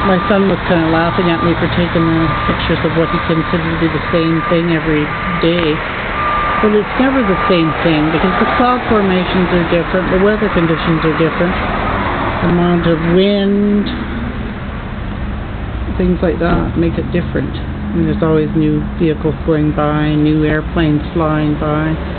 my son was kind of laughing at me for taking the pictures of what he considered to be the same thing every day. But it's never the same thing because the cloud formations are different, the weather conditions are different, the amount of wind, things like that make it different. And there's always new vehicles going by, new airplanes flying by.